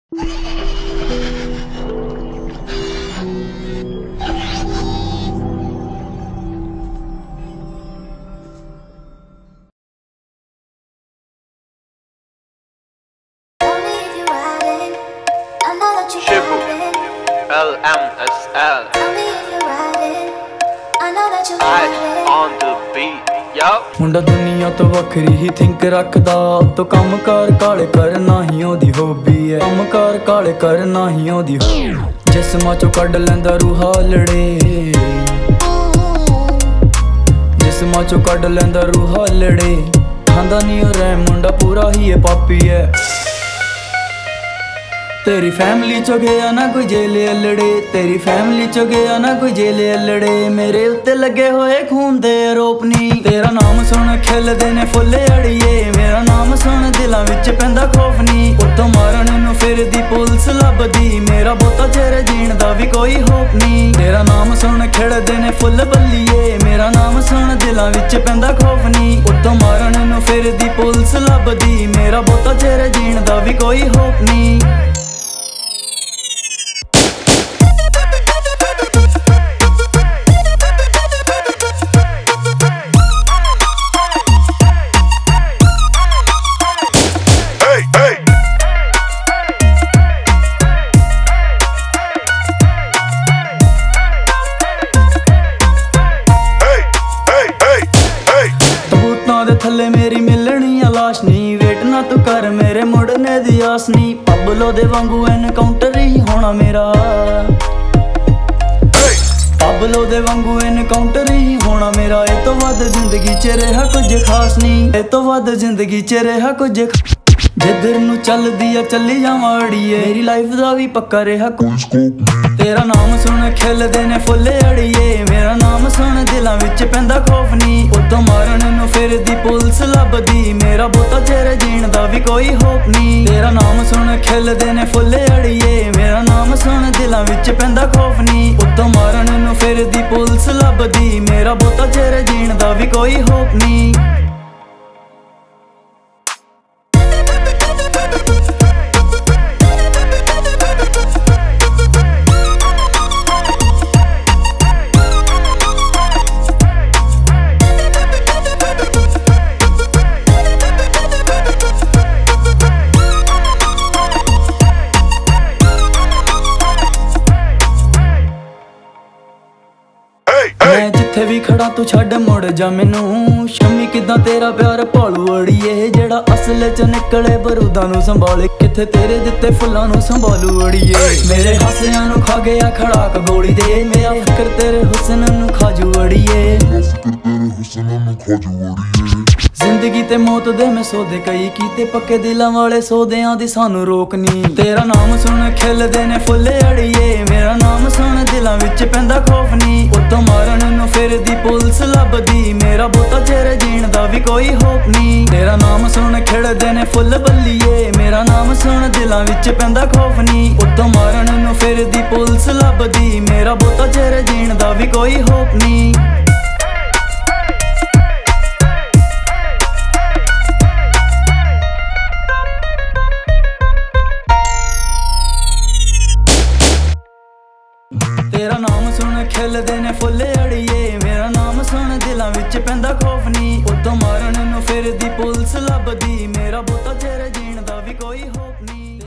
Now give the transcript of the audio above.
SHIBU LmSL. I on the beat, yo. ਮੁੰਡਾ ਦੁਨੀਆ ਤੋਂ ਵੱਖਰੀ ਹੀ ਥਿੰਕ ਰੱਖਦਾ, ਤੋ ਕੰਮ ਕਾਰ ਕਾਲੇ ਕਰਨਾ ਹੀ ਉਹਦੀ ਹੌਬੀ ਹੈ। ਕੰਮ ਕਾਰ ਕਾਲੇ ਕਰਨਾ ਹੀ ਉਹਦੀ ਜਿਸਮਾਂ ਚੋਂ ਕੱਢ ਲੈਂਦਾ ਰੂਹਾ ਲੜੇ, ਜਿਸਮਾਂ ਚੋਂ ਕੱਢ ਲੈਂਦਾ ਰੂਹਾ ਲੜੇ। ਖਾਂਦਾ ਨਹੀਂ ਉਹ ਰਹਿ ਮੁੰਡਾ ਪੂਰਾ ਹੀ ਇਹ ਪਾਪੀ ਹੈ। तेरी फैमिली चो गया ना कोई जेले अल्लड़े, तेरी फैमिली चो गया ना कोई जेले अल्लड़े। मेरे उत्ते लगे होए खून दे आरोप नी, तेरा नाम सुन खिलदे ने फुल्ले अड़िए। मेरा नाम सुन दिलां विच पैंदा खौफ नी, उत्तों मारन नूं फिरदी पुलिस लभदी। मेरा बोता चेहरे जीण दा भी कोई होप नी, तेरा नाम सुन खिलदे ने फुल बल्लिए। मेरा नाम सुन दिलां विच पैंदा खौफ नी, उत्तों मारन नूं फिरदी पुलिस लभदी। मेरा बोता चेहरे जीण दा भी कोई होप नी। थल्ले मेरी मिलनी आ लाश नी, वेट ना तू कर मेरे मुड़ने दी आस नी। पबलो दे वांगू एनकाउंटर ही होना मेरा, पबलो दे वांगू एनकाउंटर ही होना मेरा। ए तो वध जिंदगी च रहा कुछ खास नी, ए तो वध जिंदगी च रहा कुछ जिधर नू चलदी आ चली जावां अड़िए। मेरी लाइफ दा भी पक्का रहा कोई स्कोप नी, तेरा नाम सुन खिलदे ने फुल्ले अड़िए। मेरा नाम सुन दिलां विच पैंदा खौफ नी, उत्तों मारन नूं फिरदी पुलिस लभदी। मेरा बोता चेहरे जीण दा भी कोई होप नी, तेरा नाम सुन खिलदे ने फुल्ले अड़िए। मेरा नाम सुन दिलां विच पैंदा खौफ नी, उत्तों मारन नूं फिरदी पुलिस लभदी। मेरा बोता चेहरे जीण दा भी कोई होप नी। मैं जिथे भी खड़ा तू छड़ मुड़ जा मैनू, शम्मी किदां तेरा प्यार भालू अड़िए। जेड़ा असल च निकले बरूदां नू संभाले, किथे तेरे दिते फुल्लां नू संभालू अड़िए। मेरे हासियां नू खा गया खड़ाक गोली दे, मेरा फिकर तेरे हुस्न नू खाजू अड़िए। जिंदगी ते मौत दे मैं सौदे कई कीते, पक्के दिलां वाले सौदियां दी सानू रोक नी। तेरा नाम सुन खिलदे ने फुल्ले अड़िए। मेरा नाम सुन दिलां विच पैंदा खौफ नी, उत्तों मारन नूं फिरदी पुलिस लभदी। मेरा बोता चेहरे जीण दा भी कोई होप नी, तेरा नाम सुन खिलदे ने फुल बल्लिए। मेरा नाम सुन दिलां विच पैंदा खौफ नी, उत्तों मारन नूं फिरदी पुलिस लभदी। मेरा बोता चेहरे जीण दा भी कोई होप नी। तेरा नाम सुन खिलदे ने फुल्ले अड़िए। मेरा नाम सुन दिलां विच पैंदा खौफ नी, उत्तों मारन नूं फिरदी पुलिस